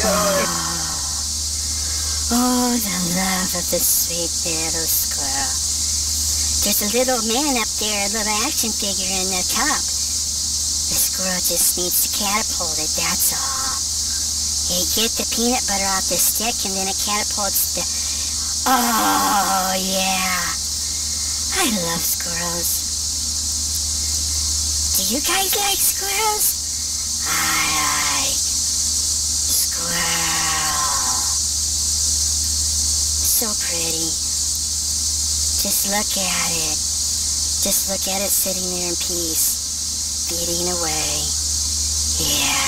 Oh, the love of the sweet little squirrel. There's a little man up there, a little action figure in the top. The squirrel just needs to catapult it, that's all. You get the peanut butter off the stick and then it catapults the... Oh, yeah. I love squirrels. Do you guys like squirrels? I like squirrel. So pretty. Just look at it. Just look at it sitting there in peace, feeding away. Yeah.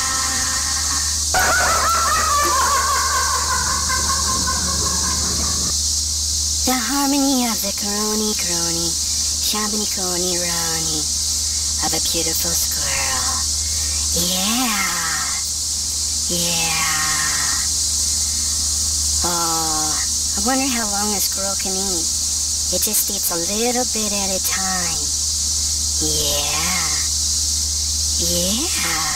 The harmony of the crony, shambony crony roni of a beautiful squirrel. Yeah. Yeah. Oh, I wonder how long a squirrel can eat. It just eats a little bit at a time. Yeah. Yeah.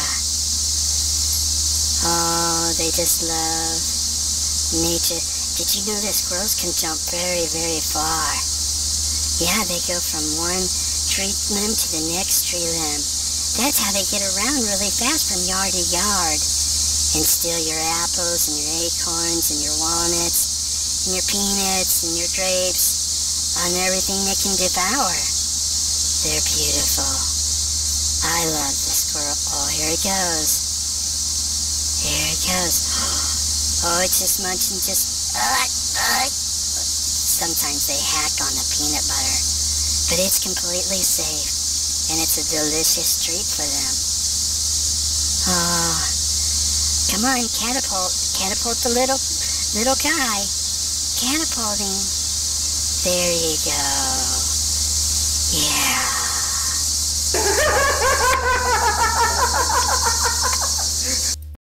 Oh, they just love nature. Did you know that squirrels can jump very, very far? Yeah, they go from one tree limb to the next tree limb. That's how they get around really fast from yard to yard and steal your apples and your acorns and your walnuts and your peanuts and your grapes and everything they can devour. They're beautiful. I love the squirrel. Oh, here it goes. Here it goes. Oh, it's just munching, just... Sometimes they hack on the peanut butter, but it's completely safe, and it's a delicious treat for them. Oh, come on, catapult the little guy. Catapulting. There you go.